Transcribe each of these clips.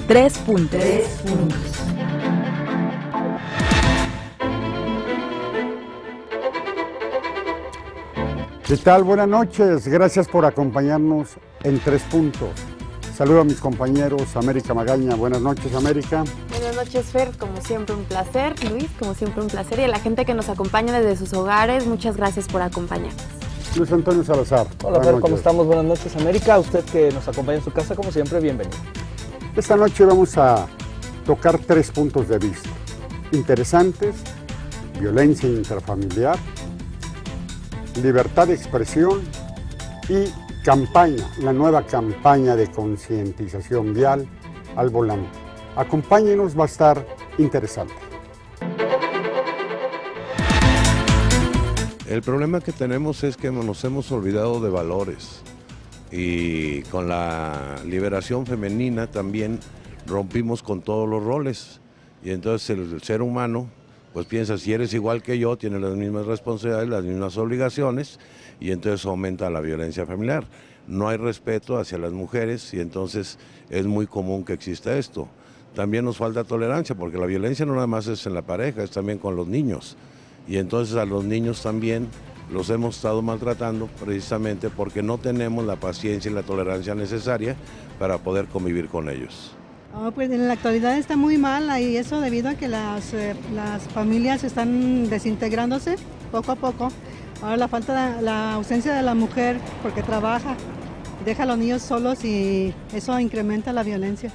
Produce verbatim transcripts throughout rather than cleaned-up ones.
Tres puntos. Tres puntos. ¿Qué tal? Buenas noches. Gracias por acompañarnos en Tres Puntos. Saludo a mis compañeros, América Magaña. Buenas noches, América. Buenas noches, Fer. Como siempre, un placer. Luis, como siempre, un placer. Y a la gente que nos acompaña desde sus hogares, muchas gracias por acompañarnos. Luis Antonio Salazar. Hola, Fer, ¿cómo estamos? Buenas noches, América. Usted que nos acompaña en su casa, como siempre, bienvenido. Esta noche vamos a tocar tres puntos de vista interesantes: violencia intrafamiliar, libertad de expresión y campaña, la nueva campaña de concientización vial al volante. Acompáñenos, va a estar interesante. El problema que tenemos es que nos hemos olvidado de valores y con la liberación femenina también rompimos con todos los roles y entonces el ser humano pues piensa, si eres igual que yo, tienes las mismas responsabilidades, las mismas obligaciones, y entonces aumenta la violencia familiar. No hay respeto hacia las mujeres y entonces es muy común que exista esto. También nos falta tolerancia, porque la violencia no nada más es en la pareja, es también con los niños. Y entonces a los niños también los hemos estado maltratando precisamente porque no tenemos la paciencia y la tolerancia necesaria para poder convivir con ellos. Oh, pues en la actualidad está muy mal y eso debido a que las, eh, las familias están desintegrándose poco a poco. Ahora la falta, de, la ausencia de la mujer porque trabaja, deja a los niños solos y eso incrementa la violencia.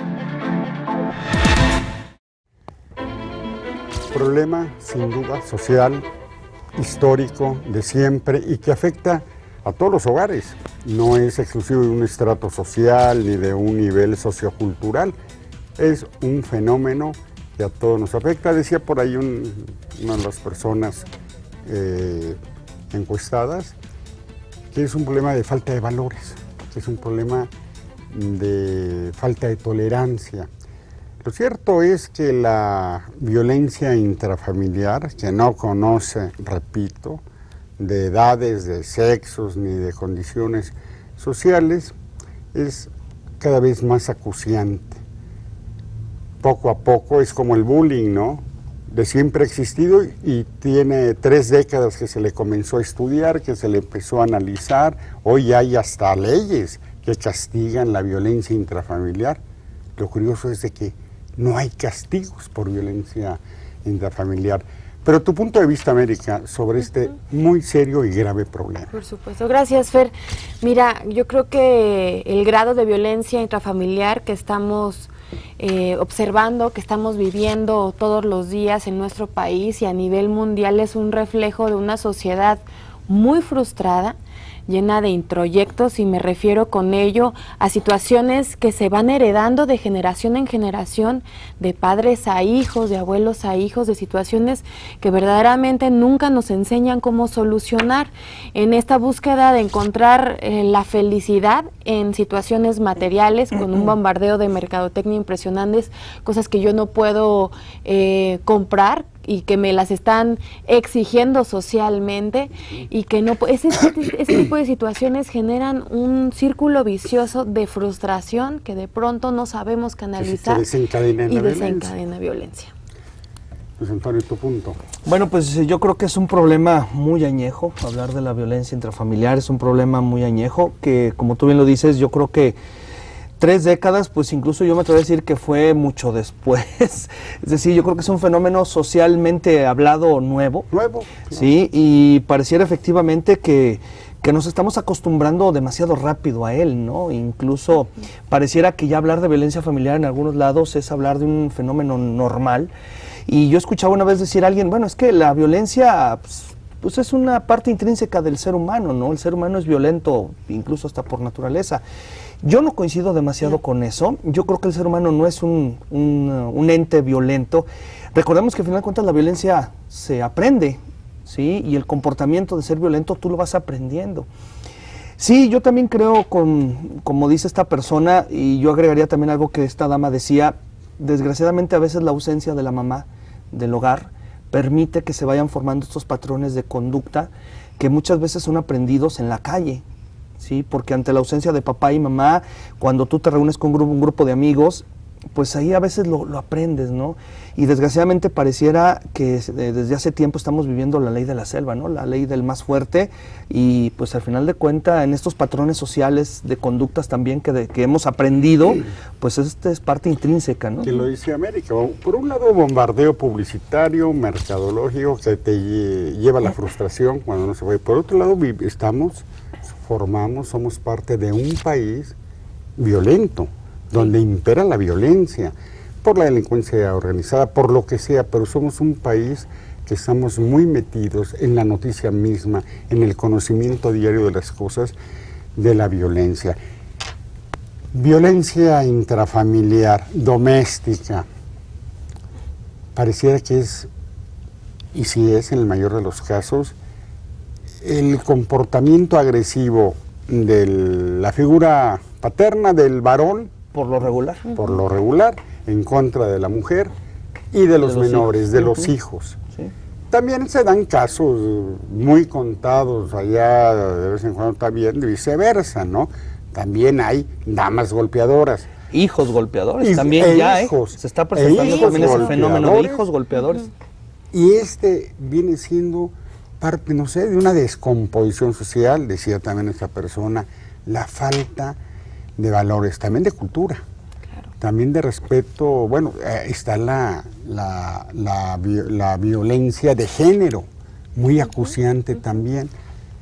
Problema sin duda social, histórico, de siempre y que afecta a todos los hogares. No es exclusivo de un estrato social ni de un nivel sociocultural. Es un fenómeno que a todos nos afecta. Decía por ahí un, una de las personas eh, encuestadas que es un problema de falta de valores, que es un problema de falta de tolerancia. Lo cierto es que la violencia intrafamiliar, que no conoce, repito, de edades, de sexos, ni de condiciones sociales, es cada vez más acuciante. Poco a poco es como el bullying, ¿no? De siempre ha existido y tiene tres décadas que se le comenzó a estudiar, que se le empezó a analizar. Hoy hay hasta leyes que castigan la violencia intrafamiliar. Lo curioso es de que no hay castigos por violencia intrafamiliar. Pero tu punto de vista, América, sobre este muy serio y grave problema. Por supuesto. Gracias, Fer. Mira, yo creo que el grado de violencia intrafamiliar que estamos eh, observando, que estamos viviendo todos los días en nuestro país y a nivel mundial es un reflejo de una sociedad muy frustrada, llena de introyectos, y me refiero con ello a situaciones que se van heredando de generación en generación, de padres a hijos, de abuelos a hijos, de situaciones que verdaderamente nunca nos enseñan cómo solucionar, en esta búsqueda de encontrar eh, la felicidad en situaciones materiales, con un bombardeo de mercadotecnia impresionantes, cosas que yo no puedo eh, comprar y que me las están exigiendo socialmente, y que no ese, ese tipo de situaciones generan un círculo vicioso de frustración que de pronto no sabemos canalizar que desencadena y la desencadena violencia. Pues Antonio, tu punto. Bueno, pues yo creo que es un problema muy añejo. Hablar de la violencia intrafamiliar es un problema muy añejo que, como tú bien lo dices, yo creo que tres décadas, pues incluso yo me atrevo a decir que fue mucho después. Es decir, yo creo que es un fenómeno socialmente hablado nuevo. Nuevo. Sí, y pareciera efectivamente que, que nos estamos acostumbrando demasiado rápido a él, ¿no? Incluso pareciera que ya hablar de violencia familiar en algunos lados es hablar de un fenómeno normal. Y yo escuchaba una vez decir a alguien, bueno, es que la violencia pues, pues es una parte intrínseca del ser humano, ¿no? El ser humano es violento, incluso hasta por naturaleza. Yo no coincido demasiado sí. con eso. Yo creo que el ser humano no es un, un, un ente violento. Recordemos que al final de cuentas la violencia se aprende, ¿sí? Y el comportamiento de ser violento tú lo vas aprendiendo. Sí, yo también creo, con, como dice esta persona, y yo agregaría también algo que esta dama decía, desgraciadamente a veces la ausencia de la mamá del hogar permite que se vayan formando estos patrones de conducta que muchas veces son aprendidos en la calle, ¿sí? Porque ante la ausencia de papá y mamá, cuando tú te reúnes con un grupo, un grupo de amigos, pues ahí a veces lo, lo aprendes, ¿no? Y desgraciadamente pareciera que eh, desde hace tiempo estamos viviendo la ley de la selva, ¿no? La ley del más fuerte, y pues al final de cuentas en estos patrones sociales de conductas también que, de, que hemos aprendido, pues esta es parte intrínseca, ¿no? Que lo dice América. Por un lado, bombardeo publicitario, mercadológico, que te lle lleva a la frustración cuando no se puede. Por otro lado, estamos, formamos, somos parte de un país violento, donde impera la violencia, por la delincuencia organizada, por lo que sea, pero somos un país que estamos muy metidos en la noticia misma, en el conocimiento diario de las cosas, de la violencia. Violencia intrafamiliar, doméstica, pareciera que es, y si es en el mayor de los casos, el comportamiento agresivo de la figura paterna del varón, por lo regular, por lo regular, en contra de la mujer y de los, de los menores, hijos. de uh-huh. los hijos. Sí. También se dan casos muy contados allá, de vez en cuando también, de viceversa, ¿no? También hay damas golpeadoras. Hijos golpeadores, y, también e ya, hijos, ¿eh? Se está presentando también ese fenómeno de hijos golpeadores. Y este viene siendo parte, no sé, de una descomposición social, decía también esta persona, la falta de valores, también de cultura, claro. también de respeto. Bueno, eh, está la, la, la, la violencia de género, muy acuciante uh-huh. también.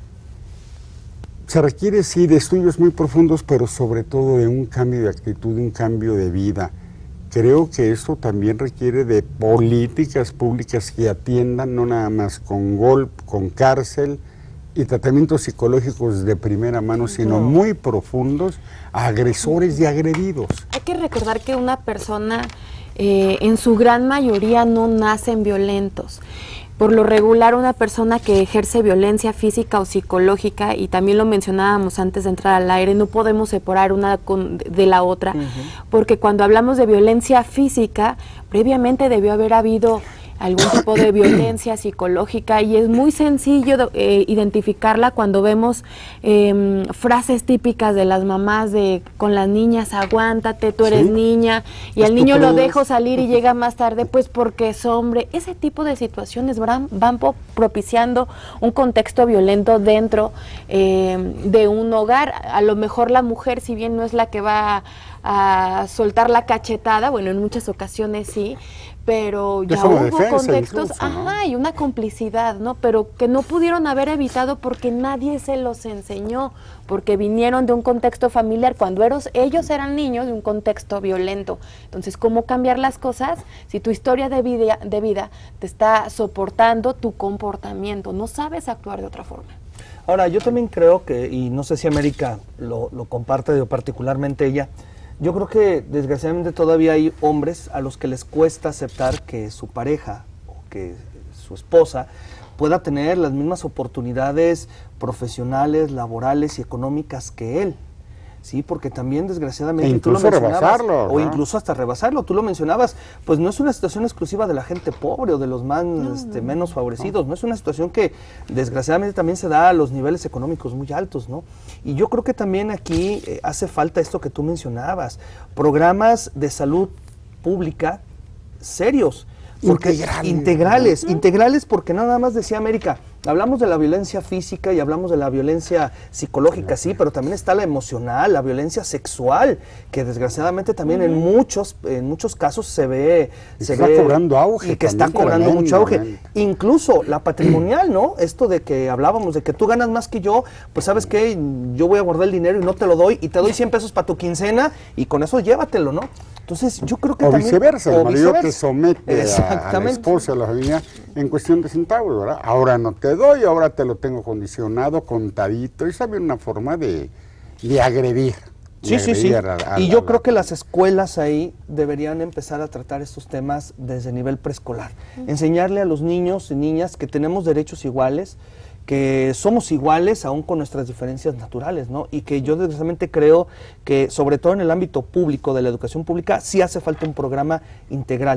Se requiere, sí, de estudios muy profundos, pero sobre todo de un cambio de actitud, un cambio de vida. Creo que esto también requiere de políticas públicas que atiendan, no nada más con golpe, con cárcel, y tratamientos psicológicos de primera mano, sino no. muy profundos a agresores y agredidos. Hay que recordar que una persona, eh, en su gran mayoría, no nacen violentos. Por lo regular, una persona que ejerce violencia física o psicológica, y también lo mencionábamos antes de entrar al aire, no podemos separar una con, de la otra, uh-huh. porque cuando hablamos de violencia física, previamente debió haber habido algún tipo de violencia psicológica, y es muy sencillo eh, identificarla cuando vemos eh, frases típicas de las mamás de con las niñas, aguántate, tú eres ¿Sí? niña, y al niño lo dejo salir y llega más tarde, pues porque es hombre. Ese tipo de situaciones van, van propiciando un contexto violento dentro eh, de un hogar. A lo mejor la mujer, si bien no es la que va a, a soltar la cachetada, bueno, en muchas ocasiones sí, pero ya hubo contextos, incluso, ¿no? ajá, y una complicidad, ¿no? Pero que no pudieron haber evitado porque nadie se los enseñó, porque vinieron de un contexto familiar, cuando eros, ellos eran niños, de un contexto violento. Entonces, ¿cómo cambiar las cosas si tu historia de vida, de vida te está soportando tu comportamiento? No sabes actuar de otra forma. Ahora, yo también creo que, y no sé si América lo, lo comparte, o particularmente ella, yo creo que desgraciadamente todavía hay hombres a los que les cuesta aceptar que su pareja o que su esposa pueda tener las mismas oportunidades profesionales, laborales y económicas que él. Sí, porque también desgraciadamente e incluso tú lo mencionabas, rebasarlo, o ¿no? incluso hasta rebasarlo, tú lo mencionabas, pues no es una situación exclusiva de la gente pobre o de los más no, este, menos favorecidos, no. no es una situación que desgraciadamente también se da a los niveles económicos muy altos, ¿no? Y yo creo que también aquí eh, hace falta esto que tú mencionabas, programas de salud pública serios, porque integrales, integrales, uh-huh. integrales porque no nada más decía América, hablamos de la violencia física y hablamos de la violencia psicológica, sí, pero también está la emocional, la violencia sexual, que desgraciadamente también uh-huh. en muchos en muchos casos se ve... Y se está ve, cobrando auge. Y que está cobrando mucho auge. Incluso la patrimonial, ¿no? Esto de que hablábamos, de que tú ganas más que yo, pues ¿sabes qué? Yo voy a guardar el dinero y no te lo doy, y te doy cien pesos para tu quincena, y con eso llévatelo, ¿no? Entonces, yo creo que o también... Viceversa, el o marido viceversa, que somete a, a la esposa, a la familia, en cuestión de centavos, ¿verdad? Ahora no te doy, ahora te lo tengo condicionado, contadito, y también una forma de, de agredir. De sí, agredir sí, sí. A, a, y yo a, creo que las escuelas ahí deberían empezar a tratar estos temas desde nivel preescolar. Uh-huh. Enseñarle a los niños y niñas que tenemos derechos iguales, que somos iguales aún con nuestras diferencias naturales, ¿no? Y que yo desgraciadamente creo que, sobre todo en el ámbito público, de la educación pública, sí hace falta un programa integral,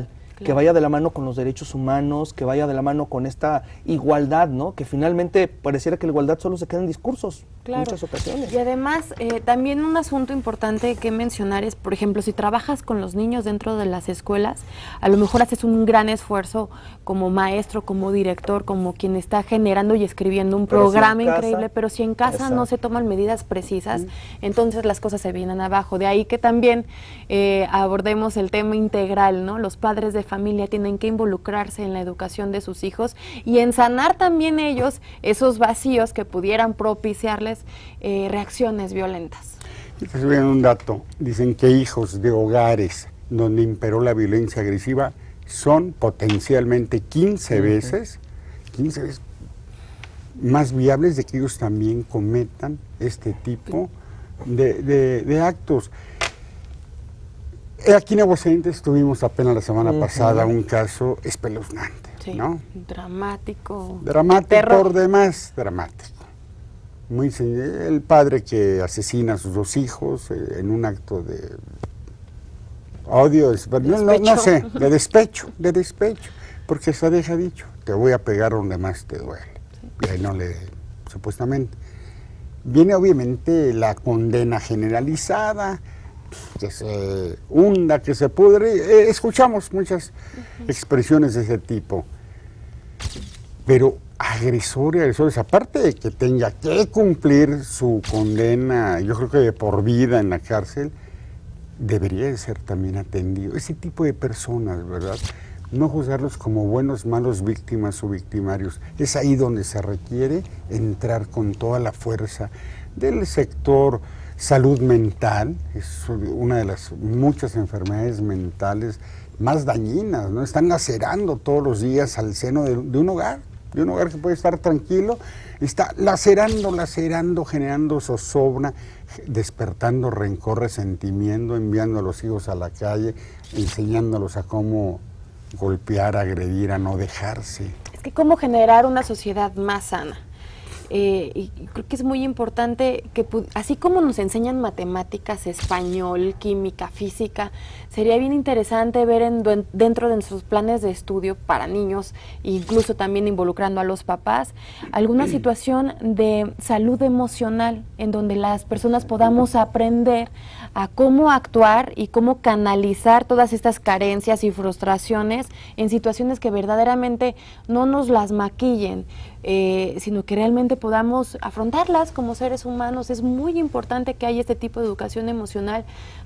que vaya de la mano con los derechos humanos, que vaya de la mano con esta igualdad, ¿no? Que finalmente pareciera que la igualdad solo se queda en discursos, claro, en muchas ocasiones. Y además, eh, también un asunto importante que mencionar es, por ejemplo, si trabajas con los niños dentro de las escuelas, a lo mejor haces un gran esfuerzo como maestro, como director, como quien está generando y escribiendo un Pero programa si en casa, increíble, pero si en casa exacto. no se toman medidas precisas, mm. entonces las cosas se vienen abajo. De ahí que también eh, abordemos el tema integral, ¿no? Los padres de familia tienen que involucrarse en la educación de sus hijos y en sanar también ellos esos vacíos que pudieran propiciarles eh, reacciones violentas. Les voy a dar un dato. Dicen que hijos de hogares donde imperó la violencia agresiva son potencialmente quince veces, quince veces más viables de que ellos también cometan este tipo de, de, de actos. Aquí en Aguascalientes tuvimos apenas la semana uh-huh. pasada un caso espeluznante, sí, ¿no? Dramático. Dramático terror. Por demás, dramático. Muy el padre que asesina a sus dos hijos eh, en un acto de odio, de no, no, no sé, de despecho, de despecho, porque se deja dicho, te voy a pegar donde más te duele. Sí. Y a él no le, supuestamente. Viene obviamente la condena generalizada, que se hunda, que se pudre. Eh, escuchamos muchas uh-huh. expresiones de ese tipo. Pero agresor y agresores, aparte de que tenga que cumplir su condena, yo creo que de por vida en la cárcel, debería de ser también atendido. Ese tipo de personas, ¿verdad? No juzgarlos como buenos, malos víctimas o victimarios. Es ahí donde se requiere entrar con toda la fuerza del sector salud mental. Es una de las muchas enfermedades mentales más dañinas, ¿no? Están lacerando todos los días al seno de, de un hogar, de un hogar que puede estar tranquilo, está lacerando, lacerando, generando zozobra, despertando rencor, resentimiento, enviando a los hijos a la calle, enseñándolos a cómo golpear, agredir, a no dejarse. Es que cómo generar una sociedad más sana. Eh, y creo que es muy importante que, así como nos enseñan matemáticas, español, química, física, sería bien interesante ver en, dentro de nuestros planes de estudio para niños, incluso también involucrando a los papás, alguna situación de salud emocional en donde las personas podamos aprender a cómo actuar y cómo canalizar todas estas carencias y frustraciones en situaciones que verdaderamente no nos las maquillen, Eh, sino que realmente podamos afrontarlas como seres humanos. Es muy importante que haya este tipo de educación emocional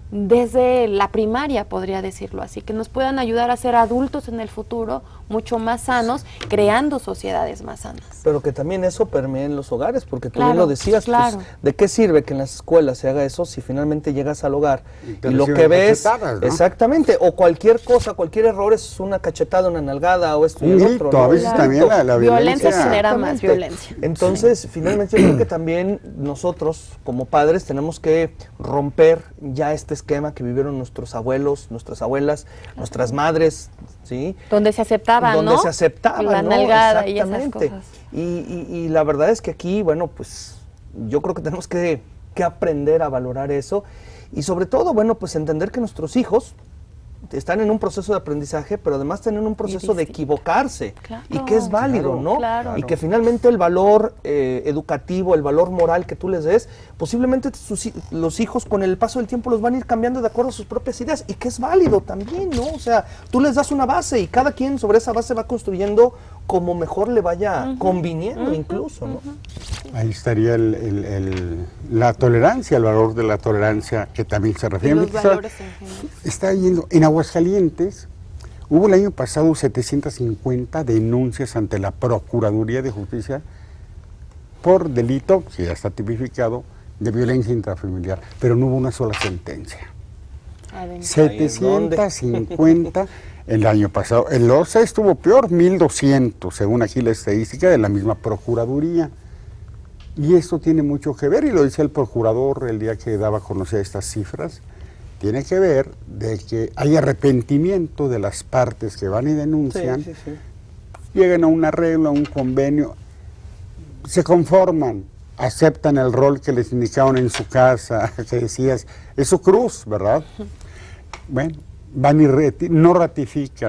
desde la primaria, podría decirlo así, que nos puedan ayudar a ser adultos en el futuro mucho más sanos, creando sociedades más sanas. Pero que también eso permee en los hogares, porque tú claro, bien lo decías, claro. pues, ¿de qué sirve que en las escuelas se haga eso si finalmente llegas al hogar y, y lo que ves, ¿no? Exactamente, o cualquier cosa, cualquier error es una cachetada, una nalgada o esto y un el grito, otro, ¿no? a veces claro. también la, la violencia, violencia genera más violencia. Entonces, sí. finalmente yo creo que también nosotros como padres tenemos que romper ya este esquema que vivieron nuestros abuelos, nuestras abuelas, nuestras madres, ¿sí? Donde se aceptaba, Donde ¿no? se aceptaba, la ¿no? nalgada y esas Exactamente. cosas. Y, y, y la verdad es que aquí, bueno, pues yo creo que tenemos que, que aprender a valorar eso y sobre todo, bueno, pues entender que nuestros hijos están en un proceso de aprendizaje, pero además están en un proceso de equivocarse, claro, y que es válido, claro, ¿no? Claro. Y que finalmente el valor eh, educativo, el valor moral que tú les des, posiblemente sus, los hijos con el paso del tiempo los van a ir cambiando de acuerdo a sus propias ideas, y que es válido también, ¿no? O sea, tú les das una base y cada quien sobre esa base va construyendo como mejor le vaya uh-huh. conviniendo, uh-huh. incluso, ¿no? Uh-huh. Ahí estaría el, el, el, la tolerancia, el valor de la tolerancia que también se refiere. Los valores en general. Está yendo, en Aguascalientes hubo el año pasado setecientas cincuenta denuncias ante la Procuraduría de Justicia por delito, que ya está tipificado, de violencia intrafamiliar, pero no hubo una sola sentencia. setecientas cincuenta el año pasado. El O C E estuvo peor, mil doscientos, según aquí la estadística de la misma Procuraduría. Y esto tiene mucho que ver, y lo decía el procurador el día que daba a conocer estas cifras, tiene que ver de que hay arrepentimiento de las partes que van y denuncian, sí, sí, sí. llegan a un arreglo, a un convenio, se conforman, aceptan el rol que les indicaron en su casa, que decías, es su cruz, ¿verdad? Bueno, van y reti- no ratifican,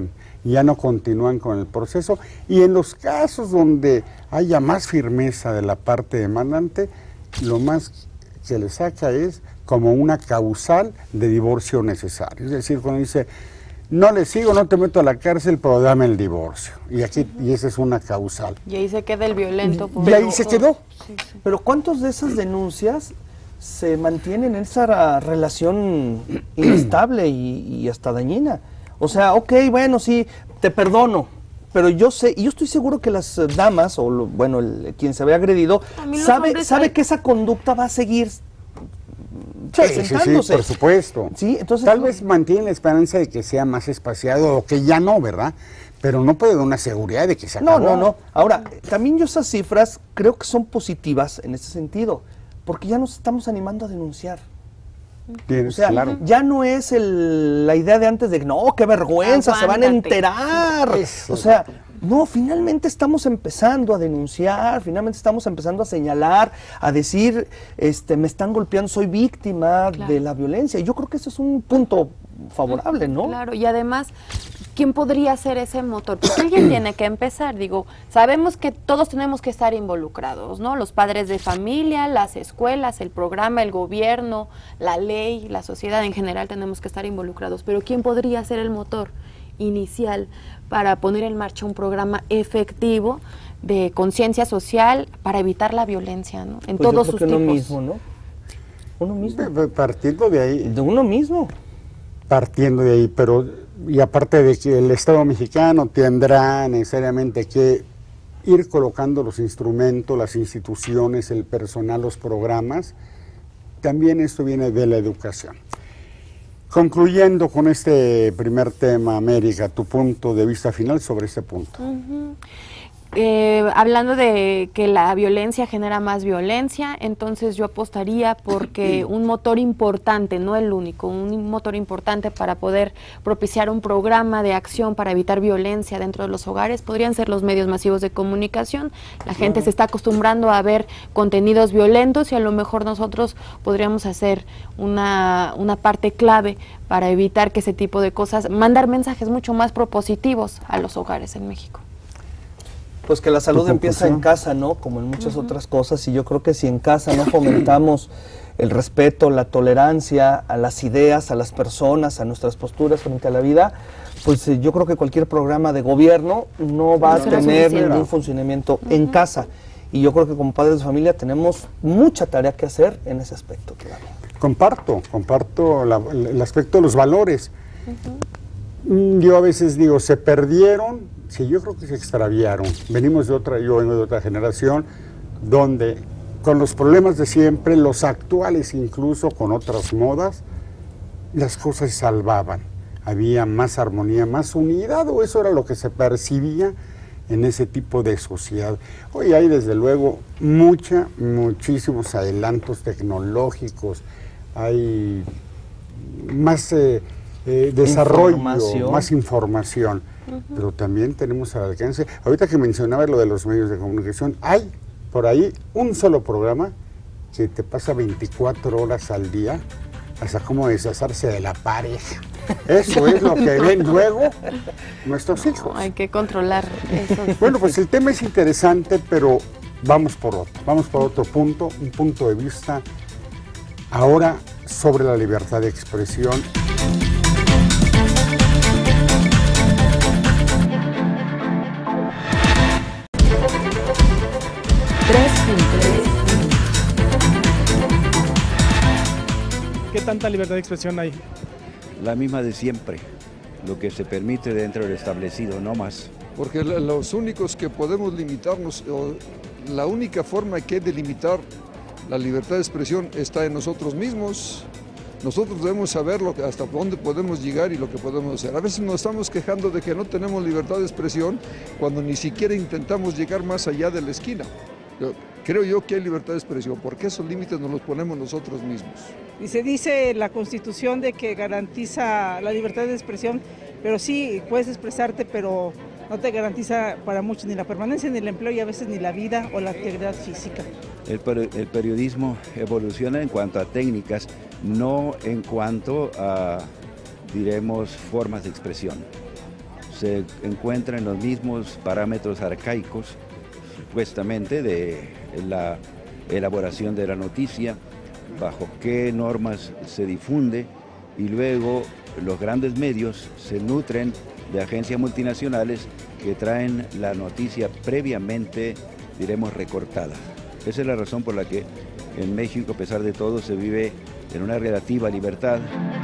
y ya no continúan con el proceso. Y en los casos donde haya más firmeza de la parte demandante, lo más que le saca es como una causal de divorcio necesario. Es decir, cuando dice, no le sigo, no te meto a la cárcel, pero dame el divorcio. Y aquí y esa es una causal. Y ahí se queda el violento. Por y ahí se quedó. Sí, sí. Pero ¿cuántas de esas denuncias se mantienen en esa relación inestable y, y hasta dañina? O sea, ok, bueno, sí, te perdono, pero yo sé, y yo estoy seguro que las damas, o lo, bueno, el, quien se ve agredido, sabe, sabe hay... que esa conducta va a seguir sí, presentándose. Sí, sí, por supuesto. Sí, entonces, tal vez mantiene la esperanza de que sea más espaciado, o que ya no, ¿verdad? Pero no puede dar una seguridad de que se acabó. No, no, no. Ahora, también yo esas cifras creo que son positivas en ese sentido, porque ya nos estamos animando a denunciar. Tienes, o sea, claro. ya no es el, la idea de antes de, no, qué vergüenza, Aguántate. se van a enterar. Eso. O sea, no, finalmente estamos empezando a denunciar, finalmente estamos empezando a señalar, a decir, este, me están golpeando, soy víctima claro. de la violencia. Y yo creo que eso es un punto favorable, ¿no? Claro, y además, ¿quién podría ser ese motor? Porque alguien tiene que empezar, digo, sabemos que todos tenemos que estar involucrados, ¿no? Los padres de familia, las escuelas, el programa, el gobierno, la ley, la sociedad en general tenemos que estar involucrados, pero ¿quién podría ser el motor inicial para poner en marcha un programa efectivo de conciencia social para evitar la violencia, ¿no? En pues todos yo creo sus que tipos. Uno mismo, ¿no? Uno mismo. Partiendo de ahí. De uno mismo. Partiendo de ahí, pero y aparte de que el Estado mexicano tendrá necesariamente que ir colocando los instrumentos, las instituciones, el personal, los programas, también esto viene de la educación. Concluyendo con este primer tema, América, tu punto de vista final sobre este punto. Uh-huh. Eh, hablando de que la violencia genera más violencia, entonces yo apostaría porque un motor importante, no el único, un motor importante para poder propiciar un programa de acción para evitar violencia dentro de los hogares podrían ser los medios masivos de comunicación. La gente se está acostumbrando a ver contenidos violentos y a lo mejor nosotros podríamos hacer una, una parte clave para evitar que ese tipo de cosas, mandar mensajes mucho más propositivos a los hogares en México. Pues que la salud empieza en casa, ¿no? Como en muchas uh-huh. otras cosas, y yo creo que si en casa no fomentamos el respeto, la tolerancia a las ideas, a las personas, a nuestras posturas frente a la vida, pues eh, yo creo que cualquier programa de gobierno no va no, a tener ningún funcionamiento uh-huh. en casa. Y yo creo que como padres de familia tenemos mucha tarea que hacer en ese aspecto, claro. Comparto, comparto la, el aspecto de los valores. Uh-huh. Yo a veces digo, se perdieron. Sí, yo creo que se extraviaron. Venimos de otra, yo vengo de otra generación, donde con los problemas de siempre, los actuales incluso con otras modas, las cosas se salvaban. Había más armonía, más unidad, o eso era lo que se percibía en ese tipo de sociedad. Hoy hay desde luego mucha, muchísimos adelantos tecnológicos, hay más eh, eh, desarrollo, información. más información. Uh-huh. Pero también tenemos al alcance, ahorita que mencionaba lo de los medios de comunicación, hay por ahí un solo programa que te pasa veinticuatro horas al día hasta cómo deshacerse de la pareja. Eso es lo que ven luego nuestros hijos. No, hay que controlar eso. Bueno, pues el tema es interesante, pero vamos por otro, vamos por otro punto, un punto de vista ahora sobre la libertad de expresión. ¿Qué tanta libertad de expresión hay? La misma de siempre, lo que se permite dentro del establecido, no más. Porque los únicos que podemos limitarnos, la única forma que hay de limitar la libertad de expresión está en nosotros mismos. Nosotros debemos saber lo que, hasta dónde podemos llegar y lo que podemos hacer. A veces nos estamos quejando de que no tenemos libertad de expresión cuando ni siquiera intentamos llegar más allá de la esquina. Yo, creo yo que hay libertad de expresión, porque esos límites nos los ponemos nosotros mismos. Y se dice en la Constitución de que garantiza la libertad de expresión, pero sí, puedes expresarte, pero no te garantiza para muchos ni la permanencia ni el empleo y a veces ni la vida o la actividad física. El, el periodismo evoluciona en cuanto a técnicas, no en cuanto a, diremos, formas de expresión. se encuentra en los mismos parámetros arcaicos, supuestamente, de la elaboración de la noticia, bajo qué normas se difunde, y luego los grandes medios se nutren de agencias multinacionales que traen la noticia previamente, diremos, recortada. Esa es la razón por la que en México, a pesar de todo, se vive en una relativa libertad.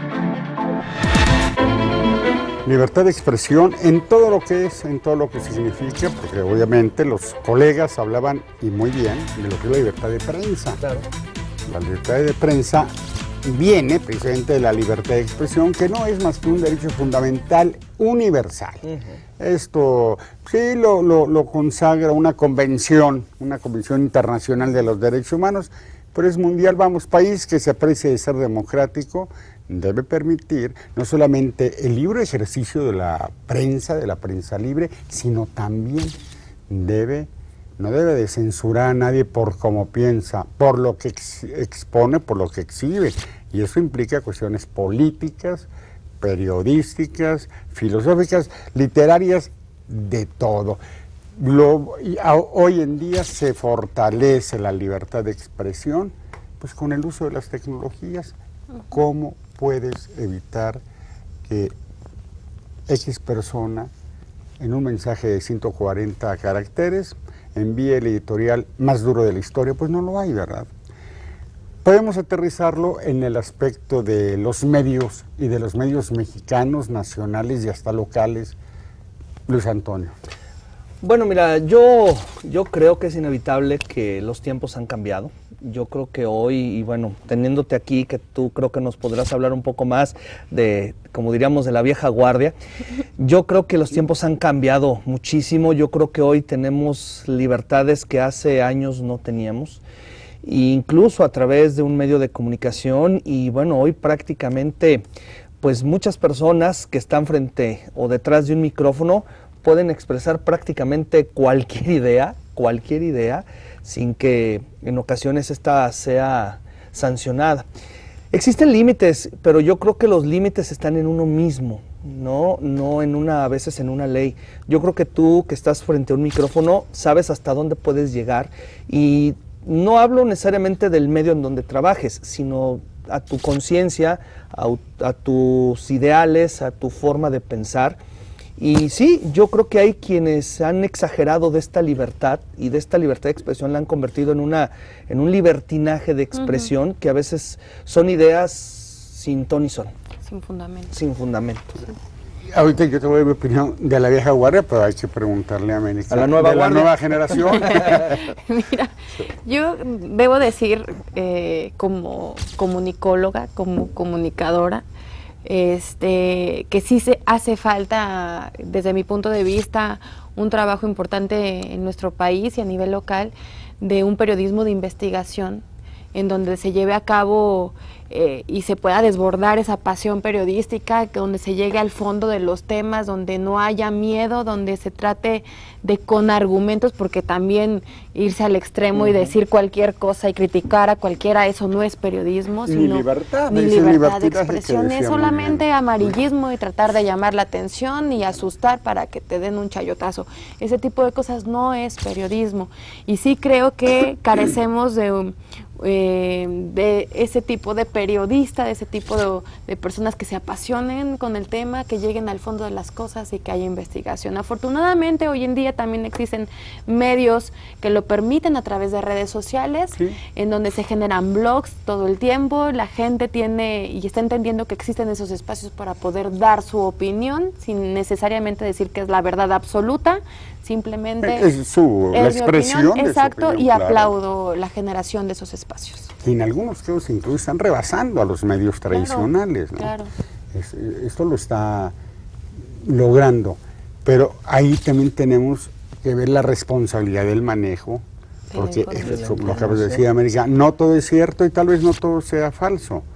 Libertad de expresión en todo lo que es, en todo lo que significa, porque obviamente los colegas hablaban, y muy bien, de lo que es la libertad de prensa. Claro. La libertad de prensa viene precisamente de la libertad de expresión, que no es más que un derecho fundamental universal. Uh-huh. Esto sí lo, lo, lo consagra una convención, una convención internacional de los derechos humanos, pero es mundial. Vamos, país que se aprecia de ser democrático debe permitir no solamente el libre ejercicio de la prensa, de la prensa libre, sino también debe, no debe de censurar a nadie por cómo piensa, por lo que ex expone, por lo que exhibe. Y eso implica cuestiones políticas, periodísticas, filosóficas, literarias, de todo. Lo, y a, hoy en día se fortalece la libertad de expresión pues con el uso de las tecnologías. ¿Cómo puedes evitar que X persona en un mensaje de ciento cuarenta caracteres envíe el editorial más duro de la historia? Pues no lo hay, ¿verdad? Podemos aterrizarlo en el aspecto de los medios y de los medios mexicanos, nacionales y hasta locales. Luis Antonio. Bueno, mira, yo, yo creo que es inevitable que los tiempos han cambiado. Yo creo que hoy, y bueno, teniéndote aquí, que tú creo que nos podrás hablar un poco más de, como diríamos, de la vieja guardia, yo creo que los tiempos han cambiado muchísimo. Yo creo que hoy tenemos libertades que hace años no teníamos, e incluso a través de un medio de comunicación, y bueno, hoy prácticamente, pues muchas personas que están frente o detrás de un micrófono pueden expresar prácticamente cualquier idea, cualquier idea, sin que en ocasiones esta sea sancionada. Existen límites, pero yo creo que los límites están en uno mismo, no, no en una, a veces en una ley. Yo creo que tú que estás frente a un micrófono sabes hasta dónde puedes llegar, y no hablo necesariamente del medio en donde trabajes, sino a tu conciencia, a, a tus ideales, a tu forma de pensar. Y sí, yo creo que hay quienes han exagerado de esta libertad, y de esta libertad de expresión la han convertido en, una, en un libertinaje de expresión, uh-huh, que a veces son ideas sin ton y son. Sin fundamento. Sin fundamento. Sí. Ahorita yo te voy a dar mi opinión de la vieja guardia, pero hay que preguntarle a América. A la nueva de guardia. La nueva generación. Mira, yo debo decir, eh, como comunicóloga, como comunicadora, Este, que sí se hace falta, desde mi punto de vista, un trabajo importante en nuestro país y a nivel local de un periodismo de investigación en donde se lleve a cabo eh, y se pueda desbordar esa pasión periodística, que donde se llegue al fondo de los temas, donde no haya miedo, donde se trate de con argumentos, porque también irse al extremo uh-huh. y decir cualquier cosa y criticar a cualquiera, eso no es periodismo, ni sino libertad, ni libertad de expresión, es solamente amarillismo y tratar de llamar la atención y asustar para que te den un chayotazo. Ese tipo de cosas no es periodismo, y sí creo que carecemos de un Eh, de ese tipo de periodista, de ese tipo de, de personas que se apasionen con el tema, que lleguen al fondo de las cosas y que haya investigación. Afortunadamente hoy en día también existen medios que lo permiten a través de redes sociales, sí, en donde se generan blogs todo el tiempo, la gente tiene y está entendiendo que existen esos espacios para poder dar su opinión sin necesariamente decir que es la verdad absoluta, simplemente es su es la expresión opinión, de exacto, su opinión, y claro. Aplaudo la generación de esos espacios. Y en algunos casos incluso están rebasando a los medios tradicionales, claro, ¿no? Claro. Es, esto lo está logrando, pero ahí también tenemos que ver la responsabilidad del manejo, porque eso, lo acabas de decir, América, no todo es cierto y tal vez no todo sea falso,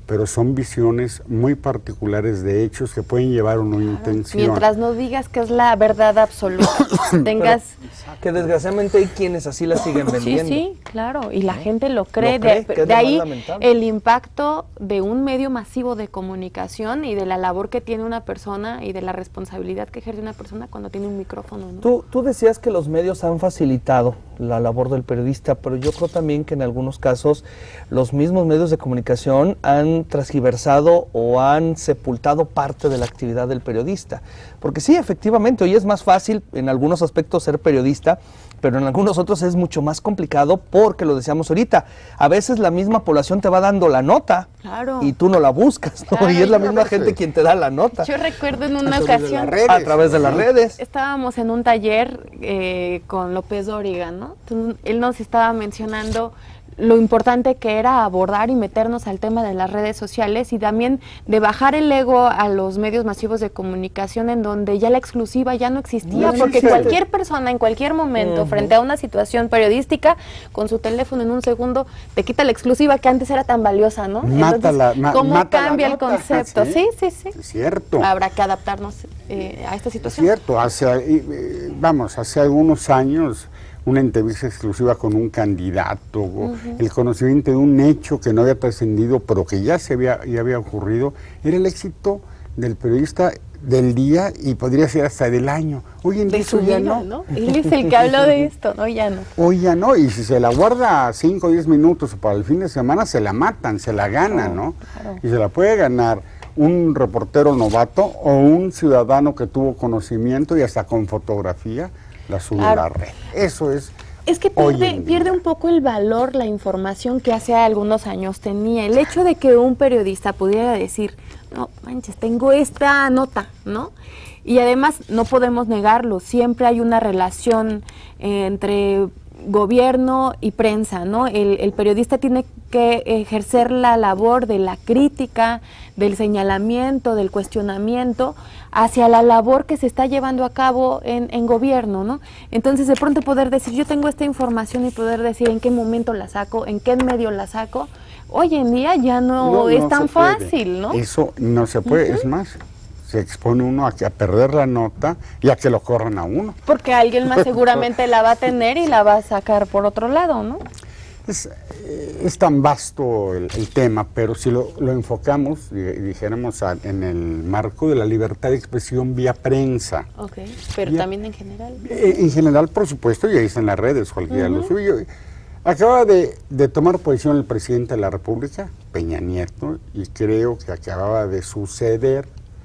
pero son visiones muy particulares de hechos que pueden llevar a una Claro. intención. Mientras no digas que es la verdad absoluta, tengas... Que desgraciadamente hay quienes así la siguen Sí, vendiendo. sí, claro, y la gente lo cree. Lo cree, de que es de lo ahí más lamentable. el impacto de un medio masivo de comunicación y de la labor que tiene una persona y de la responsabilidad que ejerce una persona cuando tiene un micrófono, ¿no? Tú, tú decías que los medios han facilitado la labor del periodista, pero yo creo también que en algunos casos los mismos medios de comunicación han transgiversado o han sepultado parte de la actividad del periodista. Porque sí, efectivamente, hoy es más fácil en algunos aspectos ser periodista, pero en algunos otros es mucho más complicado porque, lo decíamos ahorita, a veces la misma población te va dando la nota Claro. y tú no la buscas, ¿no? Claro, y es la y- misma gente quien te da la nota. Yo recuerdo en una A través de ocasión... las redes. A través de las redes. Estábamos en un taller eh, con López Dóriga, ¿no? Entonces, él nos estaba mencionando lo importante que era abordar y meternos al tema de las redes sociales y también de bajar el ego a los medios masivos de comunicación en donde ya la exclusiva ya no existía, No porque existe. cualquier persona en cualquier momento, Ujú. frente a una situación periodística, con su teléfono en un segundo, te quita la exclusiva que antes era tan valiosa, ¿no? Mata la- ma- ¿cómo mata la cambia el nota? concepto? Sí. Sí, sí, sí. Es cierto. Habrá que adaptarnos eh, a esta Es situación. cierto, hace, eh, vamos, hace algunos años una entrevista exclusiva con un candidato, o el conocimiento de un hecho que no había trascendido, pero que ya se había, ya había ocurrido, era el éxito del periodista del día y podría ser hasta del año. Hoy en día De su eso ya vida, no. ¿no? Él es el que habló de esto, ¿no? Ya no. Hoy ya no, y si se la guarda cinco o diez minutos para el fin de semana, se la matan, se la ganan, ¿no? claro. Y se la puede ganar un reportero novato o un ciudadano que tuvo conocimiento y hasta con fotografía la sube Claro. a la red. Eso es. Es que hoy pierde, en día. pierde un poco el valor la información que hace algunos años tenía. El hecho de que un periodista pudiera decir, no, manches, tengo esta nota, ¿no? Y además no podemos negarlo, siempre hay una relación eh, entre gobierno y prensa, ¿no? El, el periodista tiene que ejercer la labor de la crítica, del señalamiento, del cuestionamiento hacia la labor que se está llevando a cabo en, en gobierno, ¿no? Entonces, de pronto poder decir, yo tengo esta información y poder decir en qué momento la saco, en qué medio la saco, hoy en día ya no, No, es no tan se puede. fácil, ¿no? Eso no se puede, es más, se expone uno a, que, a perder la nota y a que lo corran a uno. Porque alguien más seguramente la va a tener y la va a sacar por otro lado, ¿no? Es, eh, es tan vasto el, el tema, pero si lo, lo enfocamos, y dijéramos, a- en el marco de la libertad de expresión vía prensa, Ok, pero Ya. también en general. eh, en general, por supuesto, y ahí están las redes, cualquiera lo sube. Acaba de, de tomar posición el presidente de la República, Peña Nieto, y creo que acababa de suceder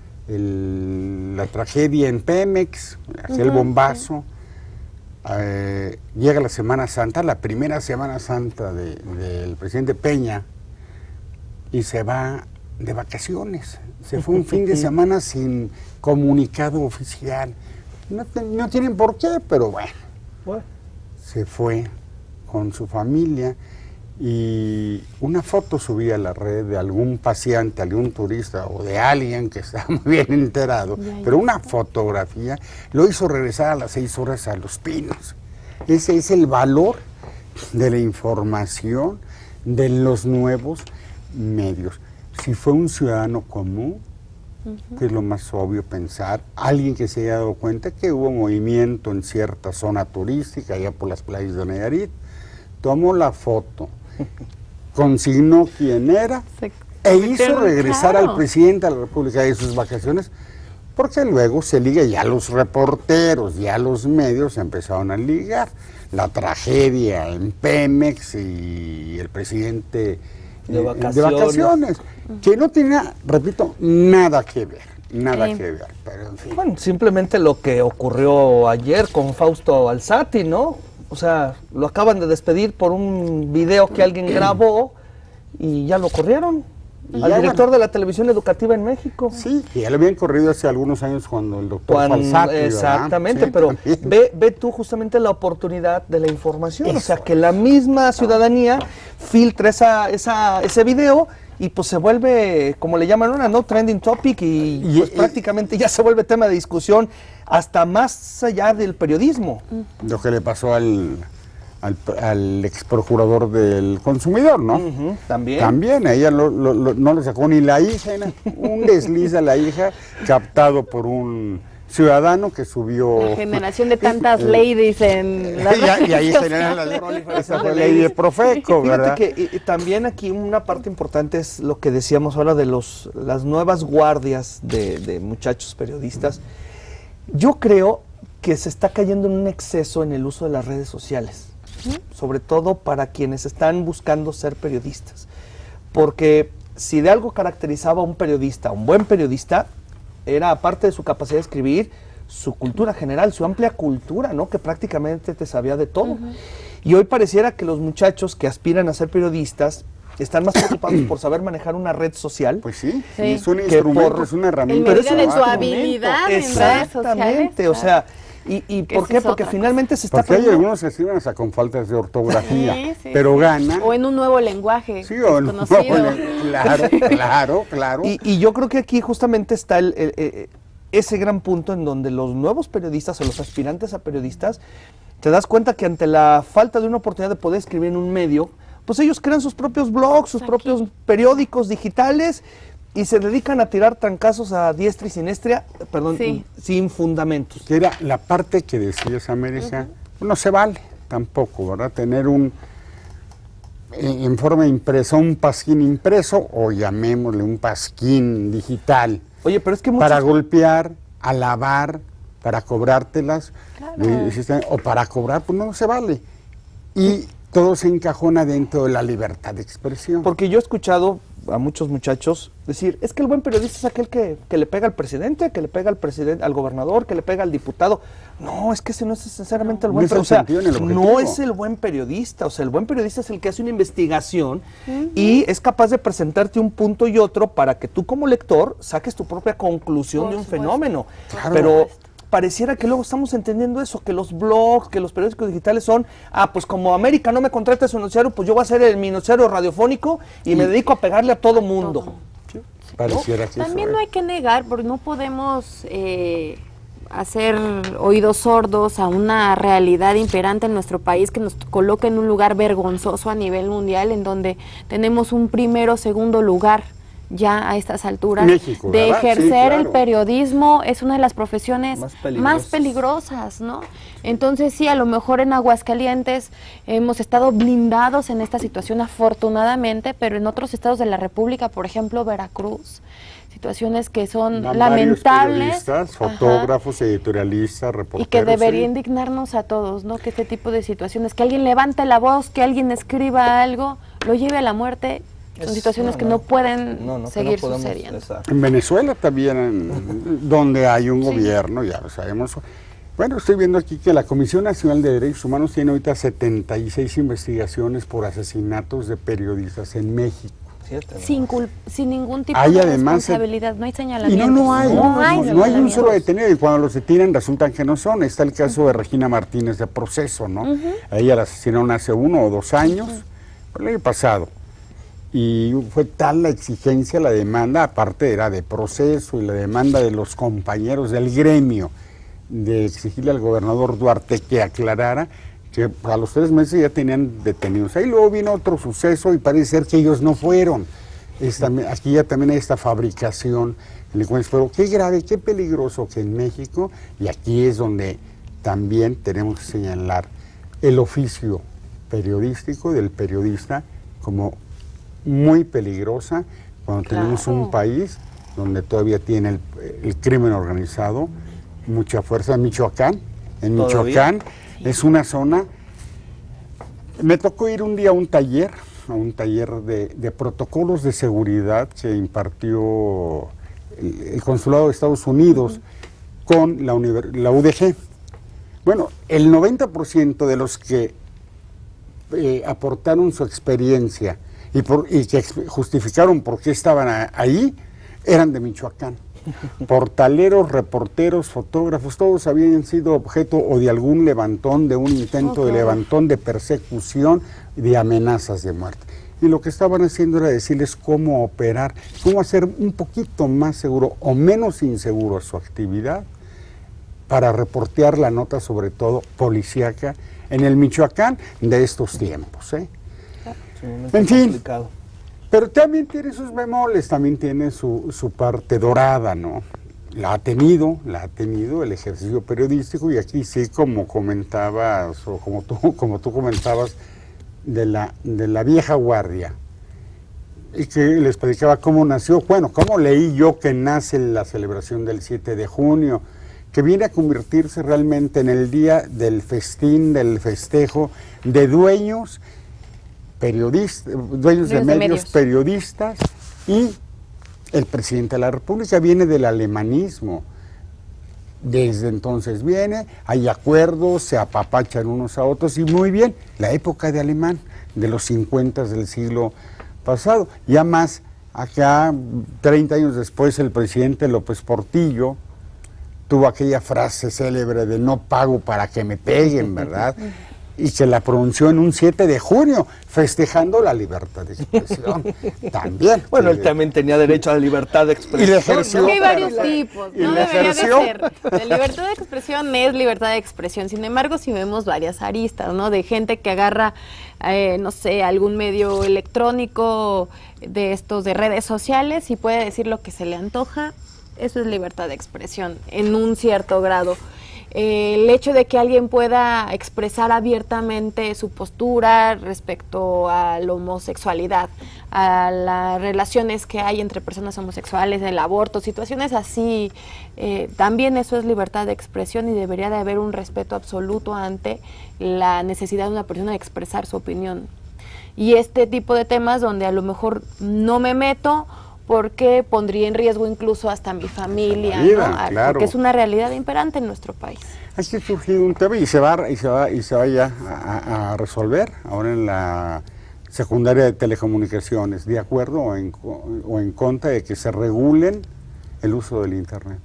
el- la tragedia en Pemex, aquel Ujú, bombazo. Eh, llega la Semana Santa, la primera Semana Santa de- del presidente Peña, y se va de vacaciones. Se fue un fin de semana sin comunicado oficial. No, te- no tienen por qué, pero bueno, Bueno, se fue con su familia y una foto subía a la red de algún paseante, algún turista o de alguien que está muy bien enterado, Ya, ya. pero una fotografía lo hizo regresar a las seis horas a Los Pinos. Ese es el valor de la información de los nuevos medios. Si fue un ciudadano común, que es lo más obvio pensar, alguien que se haya dado cuenta que hubo movimiento en cierta zona turística, allá por las playas de Nayarit, tomó la foto, consignó quién era Se e hizo convirtieron- regresar claro. al presidente de la República de sus vacaciones, porque luego se liga, ya los reporteros, ya los medios empezaron a ligar la tragedia en Pemex y el presidente De eh, vacaciones. de vacaciones, que no tenía, repito, nada que ver, nada Sí. que ver, pero en fin. bueno, simplemente lo que ocurrió ayer con Fausto Alzati, ¿no? O sea, lo acaban de despedir por un video que alguien grabó y ya lo corrieron. Y Al ya, director bueno. de la televisión educativa en México. Sí, que ya lo habían corrido hace algunos años cuando el doctor Cuando- Falsati, ¿verdad? exactamente, Sí, pero también. ve, ve tú justamente la oportunidad de la información, o Eso. sea, que la misma ciudadanía filtra esa, esa, ese video y pues se vuelve, como le llaman ahora, ¿no? Trending topic y, Y- pues y- prácticamente ya se vuelve tema de discusión hasta más allá del periodismo. Lo que le pasó al, al, al ex procurador del consumidor, ¿no? Uh-huh, también. También, a ella lo, lo, lo, no lo sacó ni la hija, un desliz a la hija, captado por un ciudadano que subió... La generación de tantas eh, ladies en las y, y ahí generan la esa ley de Profeco, ¿verdad? Fíjate que y, y también aquí una parte importante es lo que decíamos ahora de los las nuevas guardias de, de muchachos periodistas. Yo creo que se está cayendo en un exceso en el uso de las redes sociales, ¿Mm? sobre todo para quienes están buscando ser periodistas. Porque si de algo caracterizaba a un periodista, un buen periodista, era, aparte de su capacidad de escribir, su cultura general, su amplia cultura, ¿no? Que prácticamente te sabía de todo. Uh-huh. Y hoy pareciera que los muchachos que aspiran a ser periodistas están más preocupados por saber manejar una red social. Pues sí, sí. es un instrumento, por, es una herramienta. Pero es de su habilidad en redes sociales. Exactamente, o sea... ¿Y, y por qué? Porque finalmente se está... Porque hay algunos que escriben hasta con faltas de ortografía, sí, sí, pero ganan... O en un nuevo lenguaje. Sí, o en un nuevo lenguaje. Claro, claro, claro. Y, y yo creo que aquí justamente está el, el, el, ese gran punto en donde los nuevos periodistas o los aspirantes a periodistas, te das cuenta que ante la falta de una oportunidad de poder escribir en un medio, pues ellos crean sus propios blogs, sus aquí. propios periódicos digitales... Y se dedican a tirar trancazos a diestra y siniestra, perdón, sí. sin fundamentos. Que era la parte que decías, América, uh-huh. no se vale tampoco, ¿verdad? Tener un, en, en forma impresa, un pasquín impreso, o llamémosle un pasquín digital. Oye, pero es que muchos... Para golpear, alabar, para cobrártelas, claro. eh, o para cobrar, pues no se vale. Y todo se encajona dentro de la libertad de expresión. Porque yo he escuchado a muchos muchachos decir, es que el buen periodista es aquel que, que le pega al presidente, que le pega al presidente, al gobernador, que le pega al diputado. No, es que ese no es necesariamente el buen periodista. O sea, no es el buen periodista. O sea, el buen periodista es el que hace una investigación uh-huh. y es capaz de presentarte un punto y otro para que tú como lector saques tu propia conclusión Por de un supuesto. fenómeno. Claro. Pero pareciera que luego estamos entendiendo eso, que los blogs, que los periódicos digitales son, ah, pues como América no me contrata su noticiario, pues yo voy a hacer el mi noticiario radiofónico y sí. me dedico a pegarle a todo mundo. Todo. Sí. Pareciera ¿No? que También eso, no hay que negar, porque no podemos eh, hacer oídos sordos a una realidad imperante en nuestro país que nos coloca en un lugar vergonzoso a nivel mundial, en donde tenemos un primero o segundo lugar ya a estas alturas México, de ¿verdad? ejercer sí, claro. el periodismo. Es una de las profesiones más peligrosas, más peligrosas, ¿no? Entonces sí, a lo mejor en Aguascalientes hemos estado blindados en esta situación afortunadamente, pero en otros estados de la República, por ejemplo Veracruz, situaciones que son Van lamentables, fotógrafos, ajá, editorialistas, reporteros, y que debería sí. indignarnos a todos, ¿no? Que este tipo de situaciones, que alguien levante la voz, que alguien escriba algo, lo lleve a la muerte. Son es, situaciones no, que no pueden no, no, seguir que no sucediendo. Exacto. En Venezuela también, en, donde hay un sí. gobierno, ya lo sabemos. Bueno, estoy viendo aquí que la Comisión Nacional de Derechos Humanos tiene ahorita setenta y seis investigaciones por asesinatos de periodistas en México. Siete, ¿no? Sin, cul sin ningún tipo hay de además, responsabilidad, no hay señalamientos. Y no, no hay, no, no, hay, no, no hay un solo detenido, y cuando los detienen resultan que no son. Está el caso uh-huh. de Regina Martínez de Proceso, ¿no? Uh-huh. A ella la asesinaron hace uno o dos años, uh-huh. el año pasado. Y fue tal la exigencia, la demanda, aparte era de Proceso y la demanda de los compañeros del gremio, de exigirle al gobernador Duarte que aclarara que a los tres meses ya tenían detenidos. Ahí luego vino otro suceso y parece ser que ellos no fueron. Esta, aquí ya también hay esta fabricación. Pero qué grave, qué peligroso que en México, y aquí es donde también tenemos que señalar el oficio periodístico del periodista como muy peligrosa cuando claro. tenemos un país donde todavía tiene el, el crimen organizado mucha fuerza. En Michoacán, en Michoacán sí. es una zona. Me tocó ir un día a un taller, a un taller de, de protocolos de seguridad que impartió el, el Consulado de Estados Unidos uh-huh. con la, la U D G. Bueno, el noventa por ciento de los que eh, aportaron su experiencia Y, por, y que justificaron por qué estaban a, ahí, eran de Michoacán. Portaleros, reporteros, fotógrafos, todos habían sido objeto o de algún levantón, de un intento okay. de levantón, de persecución, de amenazas de muerte. Y lo que estaban haciendo era decirles cómo operar, cómo hacer un poquito más seguro o menos inseguro su actividad para reportear la nota, sobre todo policíaca, en el Michoacán de estos tiempos, ¿eh? Sí, en fin, complicado. Pero también tiene sus bemoles, también tiene su, su parte dorada, ¿no? La ha tenido, la ha tenido el ejercicio periodístico, y aquí sí, como comentabas, o como tú, como tú comentabas, de la, de la vieja guardia, y que les predicaba cómo nació, bueno, cómo leí yo que nace la celebración del siete de junio, que viene a convertirse realmente en el día del festín, del festejo, de dueños, periodistas, dueños de, de medios, medios periodistas, y el presidente de la República viene del alemanismo. Desde entonces viene, hay acuerdos, se apapachan unos a otros, y muy bien, la época de Alemán, de los cincuenta del siglo pasado. Ya más, acá, treinta años después, el presidente López Portillo tuvo aquella frase célebre de no pago para que me peguen, ¿verdad? Y se la pronunció en un siete de junio, festejando la libertad de expresión. También. Bueno, él también tenía derecho a la libertad de expresión. Y le ejerció. ¿no? Hay varios tipos, y no le debería ejerció. de ser. La libertad de expresión es libertad de expresión. Sin embargo, si vemos varias aristas, ¿no? De gente que agarra, eh, no sé, algún medio electrónico de estos de redes sociales y puede decir lo que se le antoja, eso es libertad de expresión en un cierto grado. El hecho de que alguien pueda expresar abiertamente su postura respecto a la homosexualidad, a las relaciones que hay entre personas homosexuales, el aborto, situaciones así, eh, también eso es libertad de expresión, y debería de haber un respeto absoluto ante la necesidad de una persona de expresar su opinión. Y este tipo de temas donde a lo mejor no me meto porque pondría en riesgo incluso hasta mi familia, vida, ¿no? claro. Porque es una realidad imperante en nuestro país. Aquí ha surgido un tema y se va, y se va, y se va ya a, a resolver ahora en la secundaria de telecomunicaciones, de acuerdo o en, o en contra de que se regulen el uso del Internet.